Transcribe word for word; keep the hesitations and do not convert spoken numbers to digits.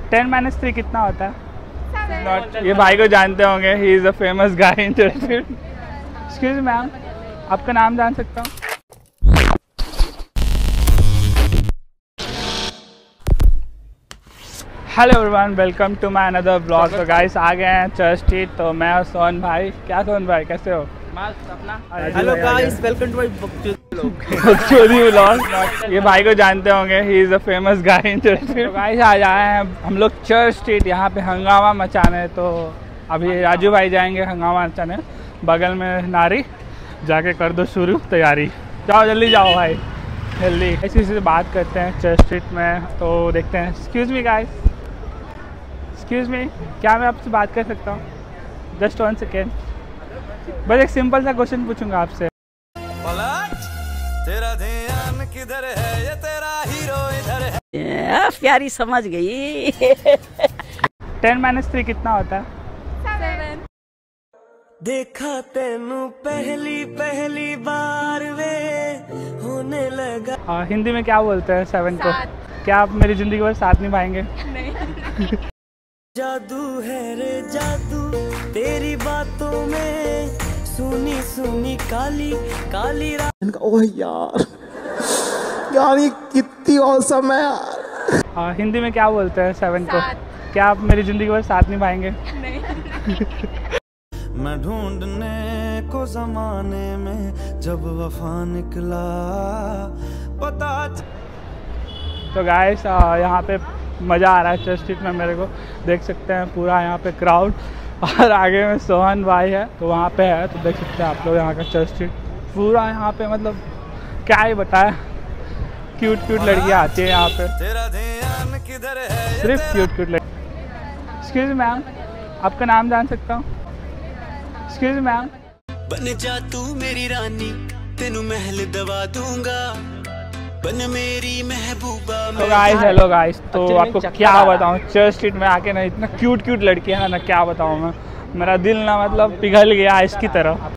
Ten minus three कितना होता है? Not, ये भाई को जानते होंगे, he is a famous guy in Church Street. Excuse ma'am, आपका नाम जान सकता हूँ? Hello everyone, welcome to my another blog. तो गाइस आ गए हैं चर्चस्ट्रीट, तो मैं और सोहन भाई। क्या सोहन भाई, कैसे हो? Hello guys, welcome to my बकचोदी व्लॉग। ये भाई को जानते होंगे, he is a famous guy in चर्चस्ट्रीट। तो गाइस आज आए हैं हम लोग चर्चस्ट्रीट, यहाँ पे हंगामा मचाने। तो अभी राजू भाई जाएंगे हंगामा मचाने, बगल में नारी, जाके कर दो शुरू तैयारी। जाओ जल्दी जाओ भाई, जल्दी। ऐसी से बात करते हैं चर्चस्ट्रीट में, तो देखते हैं। Excuse me guys, excuse me, क्या मैं आपसे बात कर सकता हूँ? जस्ट वन सेकेंड, बस एक सिंपल सा क्वेश्चन पूछूंगा आपसे। तेरा ध्यान किधर है, ये तेरा हीरो इधर है। प्यारी समझ गई। टेन माइनस थ्री कितना होता है? सेवन। देखा तेनू पहली पहली बार वे होने लगा। आ, हिंदी में क्या बोलते हैं सेवन को? सात। क्या आप मेरी जिंदगी भर साथ निभाएंगे? नहीं। जादू है रे जादू तेरी बातों में, सुनी सुनी काली काली रात। ओह यार, यार ये कितनी औसम है यार। आ, हिंदी में क्या बोलते हैं सेवन को? सात। क्या आप मेरी जिंदगी भर साथ निभाएंगे? नहीं। मैं ढूंढने को जमाने में जब वफा निकला पता। तो गाइस यहाँ पे मज़ा आ रहा है चर्चस्ट्रीट में, मेरे को देख सकते हैं पूरा यहाँ पे क्राउड। और आगे में सोहन भाई है, तो वहाँ पे है, तो देख सकते हैं आप लोग यहाँ का चर्चस्ट्रीट पूरा। यहाँ पे मतलब क्या ही बताया, क्यूट क्यूट लड़कियाँ आती है यहाँ पे, तेरा ध्यान किधर है, सिर्फ क्यूट क्यूट लड़की। एक्सक्यूज मैम, आपका नाम जान सकता हूँ? Excuse ma'am. बन जा तू मेरी रानी, तेनू महल दवा दूंगा, बन मेरी महबूबा। तो गाइस हेलो गाइस, तो आपको क्या बताऊँ, चर्चस्ट्रीट में आके ना इतना क्यूट क्यूट लड़कियाँ है ना, क्या बताऊँ मैं, मेरा दिल ना मतलब पिघल गया इसकी तरह।